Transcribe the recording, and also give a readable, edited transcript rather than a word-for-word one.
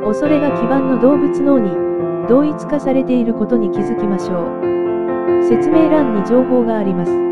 恐れが基盤の動物脳に同一化されていることに気づきましょう。説明欄に情報があります。